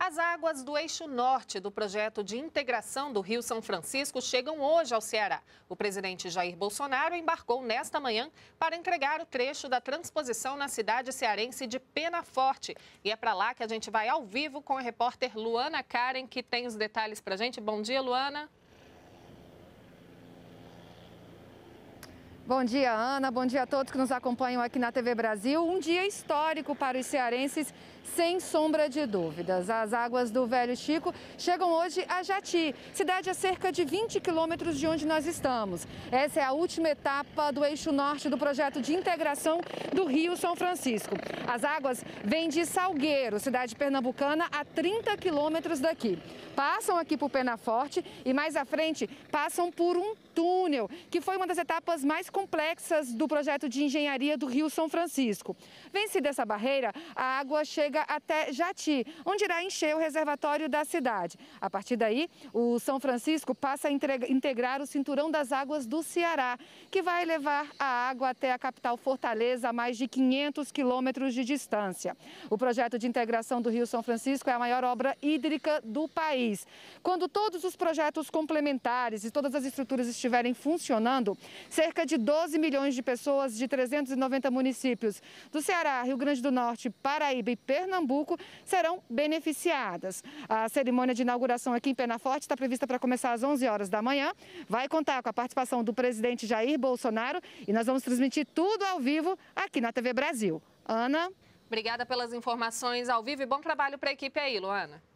As águas do eixo norte do projeto de integração do Rio São Francisco chegam hoje ao Ceará. O presidente Jair Bolsonaro embarcou nesta manhã para entregar o trecho da transposição na cidade cearense de Penaforte. E é para lá que a gente vai ao vivo com a repórter Luana Karen, que tem os detalhes para a gente. Bom dia, Luana. Bom dia, Ana. Bom dia a todos que nos acompanham aqui na TV Brasil. Um dia histórico para os cearenses, sem sombra de dúvidas. As águas do Velho Chico chegam hoje a Jati, cidade a cerca de 20 quilômetros de onde nós estamos. Essa é a última etapa do eixo norte do projeto de integração do Rio São Francisco. As águas vêm de Salgueiro, cidade pernambucana, a 30 quilômetros daqui. Passam aqui por Penaforte e mais à frente passam por um túnel, que foi uma das etapas mais complexas do projeto de engenharia do Rio São Francisco. Vencida essa barreira, a água chega até Jati, onde irá encher o reservatório da cidade. A partir daí, o São Francisco passa a integrar o cinturão das águas do Ceará, que vai levar a água até a capital Fortaleza, a mais de 500 quilômetros de distância. O projeto de integração do Rio São Francisco é a maior obra hídrica do país. Quando todos os projetos complementares e todas as estruturas estiverem funcionando, cerca de 12 milhões de pessoas de 390 municípios do Ceará, Rio Grande do Norte, Paraíba e Pernambuco serão beneficiadas. A cerimônia de inauguração aqui em Penaforte está prevista para começar às 11 horas da manhã. Vai contar com a participação do presidente Jair Bolsonaro e nós vamos transmitir tudo ao vivo aqui na TV Brasil. Ana? Obrigada pelas informações ao vivo e bom trabalho para a equipe aí, Luana.